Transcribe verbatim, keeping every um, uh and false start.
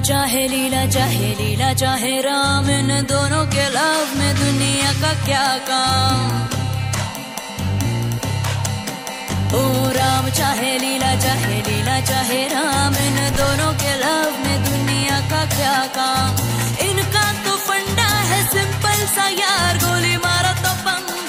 चाहे लीला चाहे लीला चाहे राम, इन दोनों के लव में दुनिया का क्या काम। ओ राम चाहे लीला चाहे लीला चाहे राम, इन दोनों के लव में दुनिया का क्या काम। इनका तो फंडा है सिंपल सा यार, गोली मारो तो पंगा